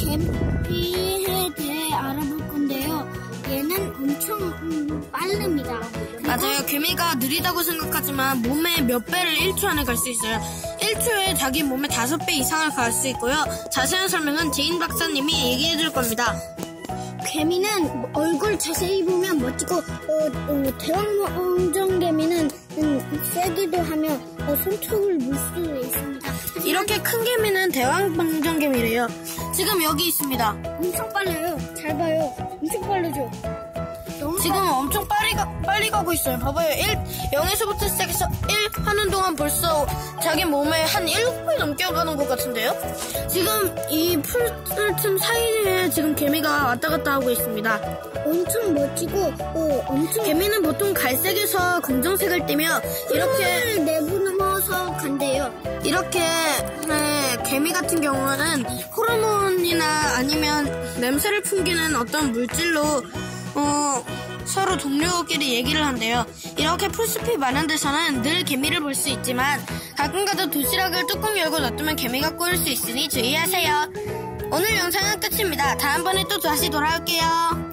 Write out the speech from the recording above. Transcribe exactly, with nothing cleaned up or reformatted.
개미에 대해 알아볼 건데요. 얘는 엄청 음, 빠릅니다. 맞아요. 개미가 느리다고 생각하지만 몸의 몇 배를 일 초 안에 갈 수 있어요. 일 초에 자기 몸의 다섯 배 이상을 갈 수 있고요. 자세한 설명은 제인 박사님이 얘기해 줄 겁니다. 개미는 얼굴 자세히 보면 멋지고 어, 어, 대왕망정개미는 음, 세기도 하며 어, 손톱을 물 수 있습니다. 이렇게 큰 개미는 대왕망정개미래요. 지금 여기 있습니다. 엄청 빨라요. 잘 봐요. 엄청 빠르죠? 너무 지금 빨라. 엄청 빨리, 가, 빨리 가고 있어요. 봐봐요. 일, 영에서부터 시작해서 일 하는 동안 벌써 자기 몸에 한 일곱 배 넘게 가는 것 같은데요? 지금 이 풀틈 사이에 지금 개미가 왔다 갔다 하고 있습니다. 엄청 멋지고 어, 엄청 개미는 보통 갈색에서 검정색을 띠며 이렇게 을 내뿜어서 간대요. 이렇게 네, 개미 같은 경우는 호르몬이나 아니면 냄새를 풍기는 어떤 물질로 어, 서로 동료끼리 얘기를 한대요. 이렇게 풀숲이 많은 데서는 늘 개미를 볼 수 있지만 가끔가다 도시락을 뚜껑 열고 놔두면 개미가 꼬일 수 있으니 주의하세요. 오늘 영상은 끝입니다. 다음번에 또 다시 돌아올게요.